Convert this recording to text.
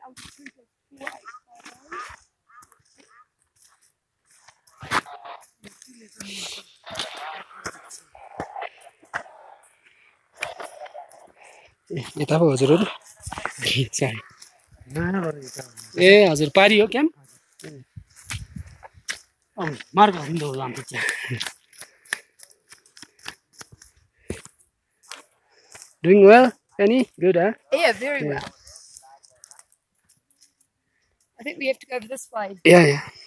altitude of 285. यता पो हजुरहरू ए हजुर पारी हो क्याम्प मार्ग हिँड्दो जान्छ चाहिँ Doing well, Penny? Good, huh? Yeah, very well. I think we have to go this way. Yeah, yeah.